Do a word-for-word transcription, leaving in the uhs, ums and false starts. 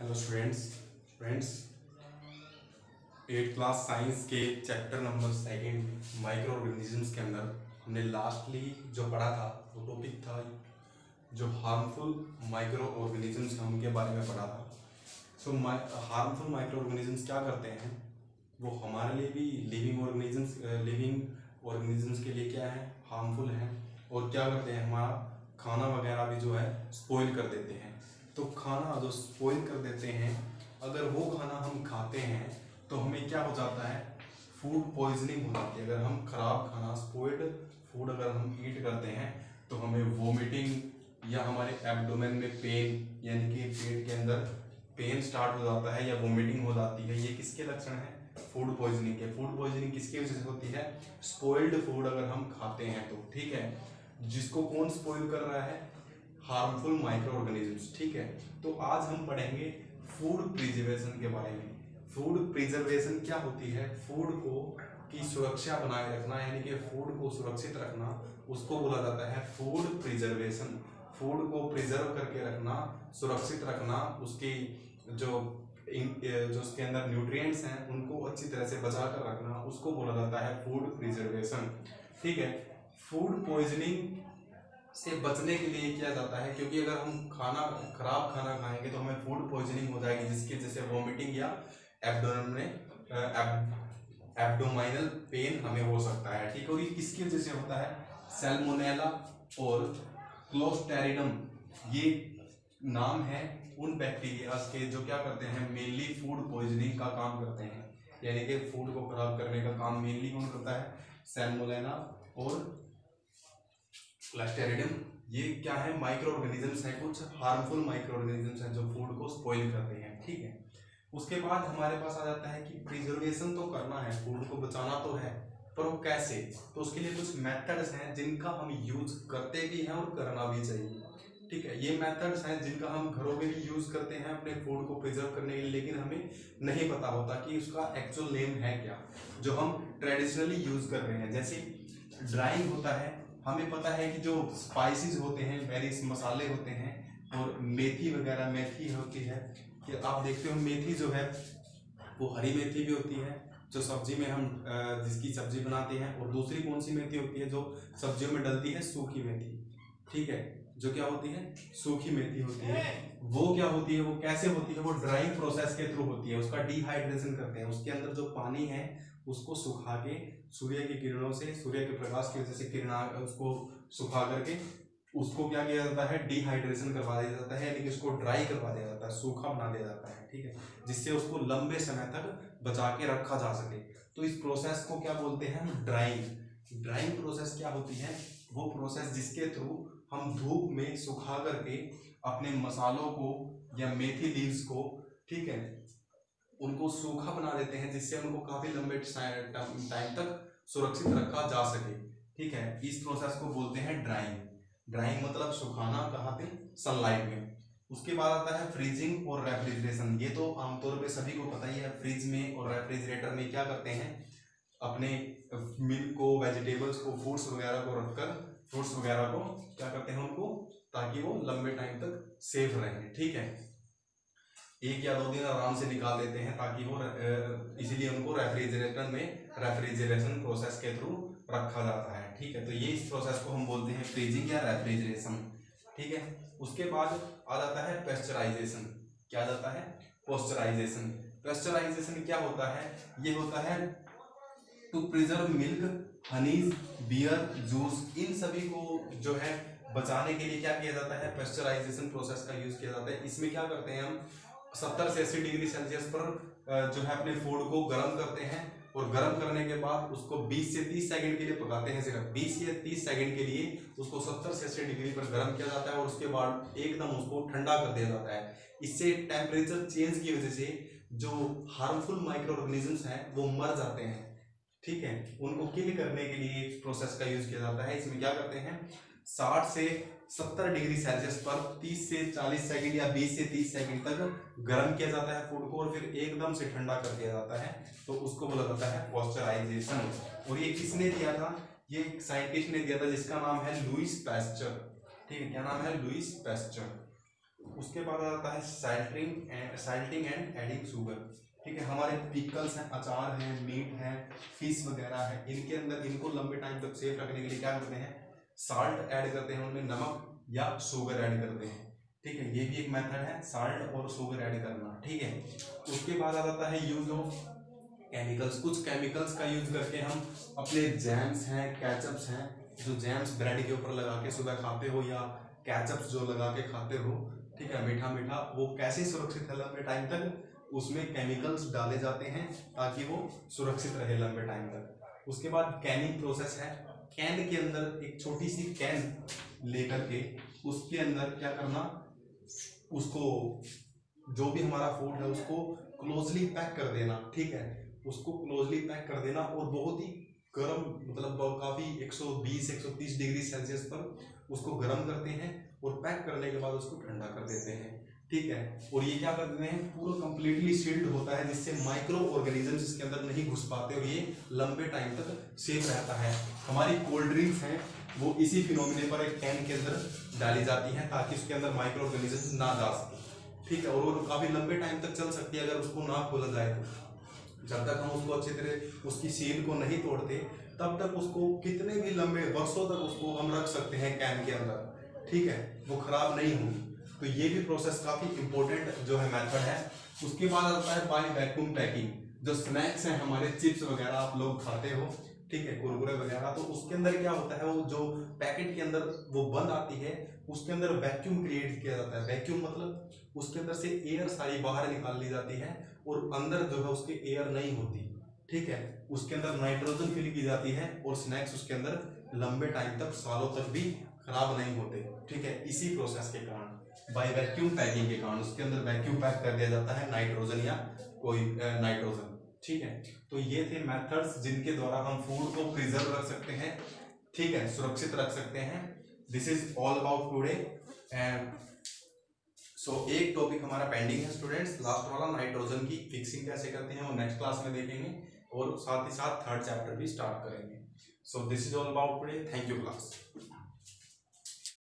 Hello students friends eight class science के chapter number second micro organisms के अंदर हमने लास्टली जो पढ़ा था वो टॉपिक था जो हार्मफुल माइक्रो ऑर्गेनिजम्स हैं उनके बारे में पढ़ा था। सो हार्मफुल माइक्रो ऑर्गेनिजम्स क्या करते हैं, वो हमारे लिए भी लिविंग ऑर्गेनिजम्स लिविंग ऑर्गेनिजम्स के लिए क्या है, हार्मफुल हैं। और क्या करते हैं, हमारा खाना वगैरह भी जो है स्पॉइल कर देते हैं। तो खाना जो स्पॉइल कर देते हैं, अगर वो खाना हम खाते हैं तो हमें क्या हो जाता है, फूड पॉइजनिंग हो जाती है। अगर हम खराब खाना स्पॉइल्ड फूड अगर हम ईट करते हैं तो हमें वोमिटिंग या हमारे एब्डोमेन में पेन यानी कि पेट के अंदर पेन स्टार्ट हो जाता है या वोमिटिंग हो जाती है। ये किसके लक्षण हैं, फूड पॉइजनिंग के। फूड पॉइजनिंग किसकी वजह से होती है, स्पॉइल्ड फूड अगर हम खाते हैं तो। ठीक है, जिसको कौन स्पॉइल कर रहा है, हार्मफुल माइक्रो ऑर्गेनिजम्स। ठीक है, तो आज हम पढ़ेंगे फूड प्रिजर्वेशन के बारे में। फूड प्रिजर्वेशन क्या होती है, फूड को की सुरक्षा बनाए रखना यानी कि फूड को सुरक्षित रखना, उसको बोला जाता है फूड प्रिजर्वेशन। फूड को प्रिजर्व करके रखना, सुरक्षित रखना, उसकी जो जो उसके अंदर न्यूट्रिएंट्स हैं उनको अच्छी तरह से बचा कर रखना, उसको बोला जाता है फूड प्रिजर्वेशन। ठीक है, फूड पॉइजनिंग से बचने के लिए किया जाता है, क्योंकि अगर हम खाना खराब खाना खाएंगे तो हमें फूड पॉइजनिंग हो जाएगी, जिसकी वजह से वॉमिटिंग या एब्डोमेन में एब्डोमाइनल पेन हमें हो सकता है। ठीक है, और ये किसकी वजह से होता है, सैल्मोनेला और क्लोस्टेरिडम ये नाम है उन बैक्टीरिया के जो क्या करते हैं, मेनली फूड पॉइजनिंग का काम करते हैं। यानी कि फूड को खराब करने का काम मेनली कौन करता है, सैल्मोनेला और क्लोस्टेरिडम। ये क्या है, माइक्रो ऑर्गेनिजम्स हैं, कुछ हार्मफुल माइक्रो ऑर्गेनिजम्स हैं जो फूड को स्पॉइल करते हैं। ठीक है, उसके बाद हमारे पास आ जाता है कि प्रिजर्वेशन तो करना है, फूड को बचाना तो है, पर वो कैसे। तो उसके लिए कुछ मेथड्स हैं जिनका हम यूज करते भी हैं और करना भी चाहिए। ठीक है, ये मेथड्स हैं जिनका हम घरों में भी यूज करते हैं अपने फूड को प्रिजर्व करने के लिए, लेकिन हमें नहीं पता होता कि उसका एक्चुअल नेम है क्या, जो हम ट्रेडिशनली यूज कर रहे हैं। जैसे ड्राइंग होता है, हमें पता है कि जो स्पाइसेस होते हैं, वेरियस मसाले होते हैं, और मेथी वगैरह मेथी होती है कि आप देखते हो मेथी जो है वो हरी मेथी भी होती है जो सब्जी में हम जिसकी सब्जी बनाते हैं, और दूसरी कौन सी मेथी होती है जो सब्जियों में डलती है, सूखी मेथी। ठीक है, जो क्या होती है, सूखी मेथी होती है। वो क्या होती है, वो कैसे होती है, वो ड्राइंग प्रोसेस के थ्रू होती है। उसका डिहाइड्रेशन करते हैं, उसके अंदर जो पानी है उसको सुखा के सूर्य की किरणों से, सूर्य के प्रकाश की वजह से किरणा उसको सुखा करके उसको क्या किया जाता है, डिहाइड्रेशन करवा दिया जाता है, यानी कि उसको ड्राई करवा दिया जाता है, सूखा बना दिया जाता है। ठीक है, जिससे उसको लंबे समय तक बचा के रखा जा सके। तो इस प्रोसेस को क्या बोलते हैं, ड्राइंग। ड्राइंग प्रोसेस क्या होती है, वो प्रोसेस जिसके थ्रू हम धूप में सुखा करके अपने मसालों को या मेथी लीव्स को, ठीक है, उनको सूखा बना देते हैं, जिससे उनको काफी लंबे टाइम तक सुरक्षित रखा जा सके। ठीक है, इस प्रोसेस को बोलते हैं ड्राइंग। ड्राइंग मतलब सुखाना, कहाँ पे, सनलाइट में। उसके बाद आता है फ्रीजिंग और रेफ्रिजरेशन। ये तो आमतौर पे सभी को पता ही है, फ्रिज में और रेफ्रिजरेटर में क्या करते हैं, अपने मिल्क को, वेजिटेबल्स को, फ्रूट्स वगैरह को रखकर, फ्रूट्स वगैरह को क्या करते हैं, उनको, ताकि वो लंबे टाइम तक सेफ रहें। ठीक है, एक या दो दिन आराम से निकाल देते हैं ताकि वो, इसीलिए उनको रेफ्रिजरेटर में रेफ्रिजरेशन प्रोसेस के थ्रू रखा जाता है। ठीक है, तो ये इस प्रोसेस को हम बोलते हैं फ्रीजिंग या रेफ्रिजरेशन। ठीक है, उसके बाद आ जाता है पेस्चराइजेशन। क्या जाता है, पेस्चराइजेशन। पेस्चराइजेशन क्या होता है, ये होता है to preserve milk, honeys, beer, juice, इन सभी को जो है बचाने के लिए क्या किया जाता है, पेस्चराइजेशन प्रोसेस का यूज किया जाता है। इसमें क्या करते हैं हम, सत्तर से अस्सी डिग्री सेल्सियस पर जो है अपने फूड को गर्म करते हैं, और गर्म करने के बाद उसको बीस से तीस सेकंड के लिए पकाते हैं। सिर्फ बीस या तीस सेकंड के लिए उसको सत्तर से अस्सी डिग्री पर गर्म किया जाता है, और उसके बाद एकदम उसको ठंडा कर दिया जाता है। इससे टेम्परेचर चेंज की वजह से जो हार्मफुल माइक्रो ऑर्गेनिजम्स हैं वो मर जाते हैं। ठीक है, उनको किल करने के लिए इस प्रोसेस का यूज किया जाता है। इसमें क्या करते हैं, साठ से सत्तर डिग्री सेल्सियस पर तीस से चालीस सेकंड या बीस से तीस सेकंड तक गर्म किया जाता है फूड को, और फिर एकदम से ठंडा कर दिया जाता है। तो उसको बोला जाता है पेस्चराइजेशन। और ये किसने दिया था, ये एक साइंटिस्ट ने दिया था जिसका नाम है लुईस पैस्चर। ठीक है, क्या नाम है, लुईस पैस्चर। उसके बाद आता है salting and salting and adding sugar, ठीक है। हमारे पिकल्स हैं, अचार हैं, मीट है, फिश वगैरह है, इनके अंदर इनको लंबे टाइम तक सेफ रखने के लिए क्या करते हैं, साल्ट ऐड करते हैं, उनमें नमक या शुगर ऐड करते हैं, ठीक है। ये भी एक मेथड है, साल्ट और शुगर ऐड करना, ठीक है। उसके बाद आ जाता है यूज ऑफ केमिकल्स। कुछ केमिकल्स का यूज करके हम अपने जैम्स हैं, कैचअप्स हैं, जो जैम्स ब्रेड के ऊपर लगा के सुबह खाते हो या कैचअप्स जो लगा के खाते हो, ठीक है, मीठा मीठा, वो कैसे सुरक्षित है लंबे टाइम तक, उसमें केमिकल्स डाले जाते हैं ताकि वो सुरक्षित रहे लंबे टाइम तक। उसके बाद कैनिंग प्रोसेस है। कैन के अंदर एक छोटी सी कैन लेकर के उसके अंदर क्या करना, उसको जो भी हमारा फूड है उसको क्लोजली पैक कर देना, ठीक है, उसको क्लोजली पैक कर देना और बहुत ही गर्म, मतलब काफ़ी एक सौ बीस एक सौ तीस डिग्री सेल्सियस पर उसको गर्म करते हैं और पैक करने के बाद उसको ठंडा कर देते हैं, ठीक है। और ये क्या कर देते हैं, पूरा कंप्लीटली सील्ड होता है जिससे माइक्रो ऑर्गेनिजम्स इसके अंदर नहीं घुस पाते और ये लंबे टाइम तक सेफ रहता है। हमारी कोल्ड ड्रिंक्स हैं वो इसी फिनोमिने पर एक कैन के अंदर डाली जाती हैं ताकि उसके अंदर माइक्रो ऑर्गेनिजम्स ना जा सके, ठीक है, और वो काफ़ी लंबे टाइम तक चल सकती है अगर उसको ना खोला जाए तो। जब तक हम उसको अच्छी तरह उसकी सील को नहीं तोड़ते तब तक उसको कितने भी लंबे वर्षों तक उसको हम रख सकते हैं कैन के अंदर, ठीक है, वो खराब नहीं होगी। तो ये भी प्रोसेस काफ़ी इंपॉर्टेंट जो है मेथड है। उसके बाद आता है बाय वैक्यूम पैकिंग। जो स्नैक्स हैं हमारे, चिप्स वगैरह आप लोग खाते हो, ठीक है, कुरकुरे वगैरह, तो उसके अंदर क्या होता है, वो जो पैकेट के अंदर वो बंद आती है उसके अंदर वैक्यूम क्रिएट किया जाता है। वैक्यूम मतलब उसके अंदर से एयर सारी बाहर निकाल ली जाती है और अंदर जो है उसके एयर नहीं होती, ठीक है, उसके अंदर नाइट्रोजन फिल की जाती है और स्नैक्स उसके अंदर लंबे टाइम तक, सालों तक भी खराब नहीं होते, ठीक है, इसी प्रोसेस के कारण, बाय वैक्यूम पैकिंग के कारण उसके अंदर वैक्यूम पैक कर दिया जाता है नाइट्रोजन या कोई नाइट्रोजन, ठीक है। तो ये थे मेथड्स जिनके द्वारा हम फूड को प्रिजर्व रख सकते हैं, ठीक है, सुरक्षित रख सकते हैं। This is all about today. And so एक टॉपिक हमारा पेंडिंग है स्टूडेंट्स, लास्ट वाला, नाइट्रोजन की फिक्सिंग कैसे करते हैं वो नेक्स्ट क्लास में देखेंगे और साथ ही साथ थर्ड चैप्टर भी स्टार्ट करेंगे। So this is all about today. Thank you class.